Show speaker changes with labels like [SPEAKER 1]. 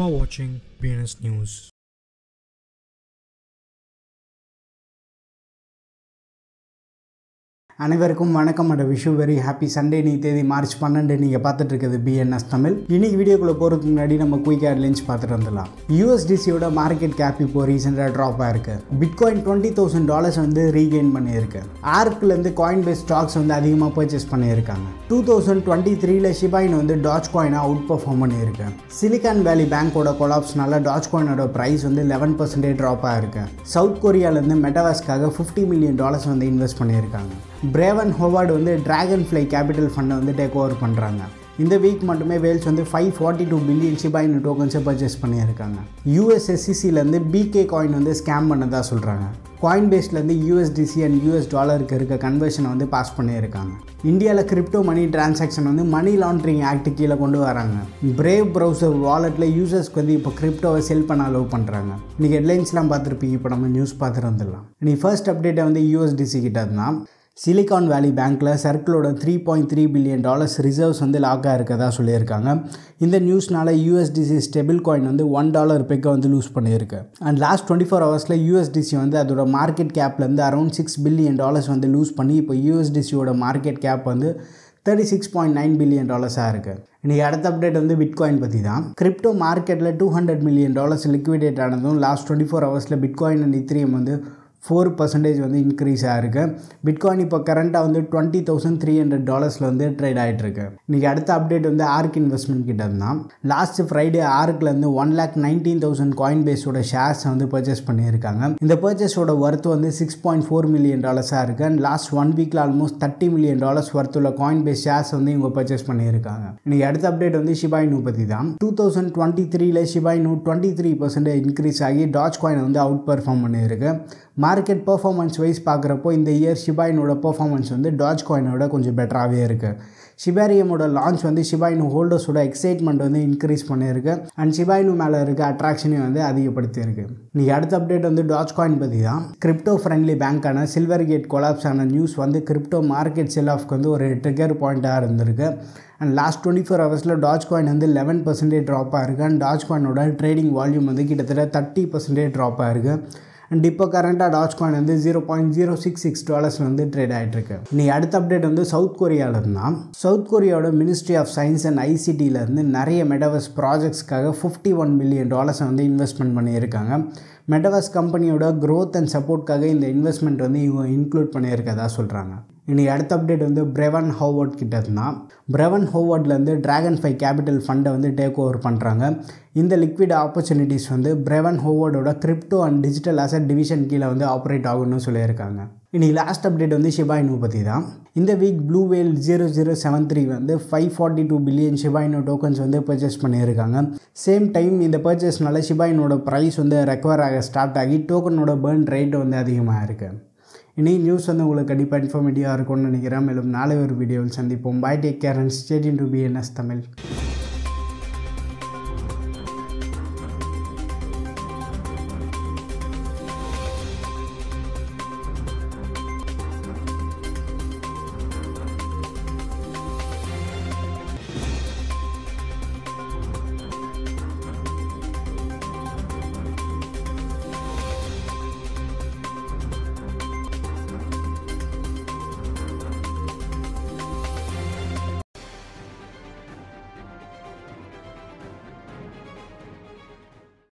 [SPEAKER 1] You are watching BNS News.
[SPEAKER 2] அனைவருக்கும் வணக்கம் and wish very happy Sunday. நீ தேதி மார்ச் 12 நீங்கள் பார்த்துட்டு இருக்கிறது பிஎன்எஸ் தமிழ். இன்னைக்கு வீடியோக்குள்ளே போகிறதுக்கு முன்னாடி நம்ம குயிக் ஹெட்லைன்ஸ் பார்த்துட்டு வந்துடலாம். யூஎஸ்டிசியோட மார்க்கெட் கேப் இப்போ ரீசெண்டாக ட்ராப் ஆயிருக்கு. பிட்காயின் $20,000 வந்து ரீகெயின் பண்ணியிருக்கு. ஆர்க்லேருந்து காயின் பேஸ் ஸ்டாக்ஸ் வந்து அதிகமாக பர்ச்சேஸ் பண்ணியிருக்காங்க. 2023ல் ஷிபா இனு வந்து டாஜ் காயினை அவுட் பர்ஃபார்ம் பண்ணியிருக்கு. சிலிகான் வேலி பேங்கோட கொலாப்ஸ்னால டாஜ் காயினோட ப்ரைஸ் வந்து 11% ட்ராப் ஆயிருக்கு. சவுத் கொரியாவிலேருந்து மெட்டாவாஸ்க்காக $50 million வந்து இன்வெஸ்ட் பண்ணியிருக்காங்க. பிரேவன் ஹோவார்டு வந்து டிராகன் ஃப்ளை கேபிட்டல் ஃபண்டை வந்து டேக் ஓவர் பண்ணுறாங்க. இந்த வீக் மட்டுமே வேல்ஸ் வந்து 542 பில்லியன் ஷிபா இனு டோக்கன்ஸை பர்ச்சேஸ் பண்ணியிருக்காங்க. USSCலேருந்து பிகே காயின் வந்து ஸ்கேம் பண்ணதா சொல்கிறாங்க. காயின் பேஸ்லேருந்து USDC அண்ட் US டாலருக்கு இருக்க கன்வர்ஷனை வந்து பாஸ் பண்ணியிருக்காங்க. இந்தியாவில் கிரிப்டோ மணி டிரான்சாக்ஷன் வந்து மணி லாண்ட்ரிங் ஆக்ட் கீழே கொண்டு வராங்க. பிரேவ் ப்ரௌசர் வாலெட்டில் யூசர்ஸ்க்கு வந்து இப்போ கிரிப்டோவை செல் பண்ண அலோவ் பண்ணுறாங்க. இன்றைக்கி ஹெட்லைன்ஸ்லாம் பார்த்துருப்பீங்க. இப்போ நம்ம நியூஸ் பார்த்துட்டு வந்துடலாம். இன்னைக்கு ஃபர்ஸ்ட் அப்டேட்டை வந்து USDC கிட்ட இருந்தால் சிலிகான் வேலி பேங்க்கில் சர்க்கிளோட $3.3 billion ரிசர்வ்ஸ் வந்து லாக்காக இருக்கதா சொல்லியிருக்காங்க. இந்த நியூஸ்னால USDC ஸ்டெபிள் காயின் வந்து $1 பெக்கை வந்து லூஸ் பண்ணியிருக்கு. அண்ட் லாஸ்ட் 24 ஹவர்ஸில் USDC வந்து அதோட மார்க்கெட் கேப்லேருந்து அரௌண்ட் $6 billion வந்து லூஸ் பண்ணி இப்போ USDCயோட மார்க்கெட் கேப் வந்து $36.9 billion இருக்குது. இன்றைக்கி அடுத்த அப்டேட் வந்து பிட்காயின் பற்றி தான். கிரிப்டோ மார்க்கெட்டில் $200 million லிக்விடேட் ஆனதும் லாஸ்ட் 24 ஹவர்ஸில் பிட்காயின் அண்ட் இத்ரியம் வந்து 4% வந்து இன்க்ரீஸ் ஆகிருக்கு. பிட்காயின் இப்போ கரண்ட்டாக வந்து $20,300 வந்து ட்ரேட் ஆகிட்டுருக்கு. இன்றைக்கி அடுத்த அப்டேட் வந்து ஆர்க் இன்வெஸ்ட்மெண்ட் கிட்ட இருந்தால் லாஸ்ட் ஃப்ரைடே ஆர்க்லேருந்து 1,19,000 காயின் பேஸோட ஷேர்ஸ் வந்து பர்ச்சேஸ் பண்ணியிருக்காங்க. இந்த பர்ச்சேஸோட ஒர்த் வந்து $6.4 million இருக்குது. அண்ட் லாஸ்ட் 1 வீக்கில் ஆல்மோஸ்ட் $30 million ஒர்த் உள்ள காயின் பேஸ் ஷேர்ஸ் வந்து இவங்க பர்ச்சேஸ் பண்ணியிருக்காங்க. இன்றைக்கி அடுத்த அப்டேட் வந்து ஷிபா இனு பற்றி தான். 2023ல் ஷிபா இனு 23% இன்க்ரீஸ் ஆகி டாஜ் காயின் வந்து அவுட் பர்ஃபார்ம் பண்ணியிருக்கு. மார்க்கெட் பர்ஃபார்மன்ஸ் வைஸ் பார்க்குறப்போ இந்த இயர் ஷிபா இனோட பர்ஃபார்மன்ஸ் வந்து டாஜ் காயினோட கொஞ்சம் பெட்டராகவே இருக்குது. ஷிபாரியமோட லான்ச் வந்து ஷிபா இனு ஹோல்டர்ஸோட எக்ஸைட்மெண்ட் வந்து இன்க்ரீஸ் பண்ணியிருக்கு. அண்ட் ஷிபா இனு மேலே இருக்க அட்ராக்ஷனையும் வந்து அதிகப்படுத்தியிருக்கு. இன்றைக்கி அடுத்த அப்டேட் வந்து டாஜ் காயின் பற்றி தான். கிரிப்டோ ஃப்ரெண்ட்லி பேங்க்கான சில்வர் கேட் கொலாப்ஸ் ஆன நியூஸ் வந்து கிரிப்டோ மார்க்கெட் செல் ஆஃப்க்கு வந்து ஒரு ட்ரிகர் பாயிண்ட்டாக இருந்திருக்கு. அண்ட் லாஸ்ட் 24 ஹவர்ஸில் டாஜ் காயின் வந்து 11% ட்ராப் ஆகிருக்கு. அண்ட் டாஜ் காயினோட ட்ரேடிங் வால்யூம் வந்து கிட்டத்தட்ட 30% ட்ராப் ஆகிருக்கு. அண்ட் இப்போ கரண்ட்டாக டாஜ் காயின் வந்து $0.066 வந்து ட்ரேட் ஆகிட்டுருக்கு. இன்றைக்கி அடுத்த அப்டேட் வந்து சவுத் கொரியாவில் இருந்தால் சவுத் கொரியாவோட மினிஸ்ட்ரி ஆஃப் சயின்ஸ் அண்ட் ICTலேருந்து நிறைய மெட்டாவர்ஸ் ப்ராஜெக்ட்ஸ்க்காக $51 million வந்து இன்வெஸ்ட்மெண்ட் பண்ணியிருக்காங்க. மெட்டாவர்ஸ் கம்பெனியோட க்ரோத் அண்ட் சப்போர்ட்காக இந்த இன்வெஸ்ட்மெண்ட் வந்து இவங்க இன்க்ளூட் பண்ணியிருக்கதா சொல்கிறாங்க. இன்றைக்கி அடுத்த அப்டேட் வந்து பிரேவன் ஹோவார்ட் கிட்ட இருந்தால் பிரேவன் ஹோவார்ட்லேருந்து டிராகன் ஃப்ளை கேபிட்டல் ஃபண்டை வந்து டேக் ஓவர் பண்ணுறாங்க. இந்த லிக்விட் ஆப்பர்ச்சுனிட்டிஸ் வந்து பிரேவன் ஹோவார்டோட crypto and digital asset division கீழே வந்து ஆப்ரேட் ஆகும்னு சொல்லியிருக்காங்க. இன்றைக்கி லாஸ்ட் அப்டேட் வந்து ஷிபா இனு பற்றி தான். இந்த வீக் ப்ளூ வேல் 0073 வந்து 542 பில்லியன் ஷிபா இனு டோக்கன்ஸ் வந்து பர்ச்சேஸ் பண்ணியிருக்காங்க. சேம் டைம் இந்த பர்ச்சேஸ்னால ஷிபா இனோட ப்ரைஸ் வந்து ரெக்கவர் ஆக ஸ்டார்ட் ஆகி டோக்கனோட பர்ன் ரேட் வந்து அதிகமாக இருக்குது. இன்றைக்கி நியூஸ் வந்து உங்களுக்கு கண்டிப்பாக இன்ஃபர்மேட்டிவாக இருக்கும்னு நினைக்கிறேன். மேலும் நாளை ஒரு வீடியோவில் சந்திப்போம். Bye, take care and stay tuned to BNS Tamil.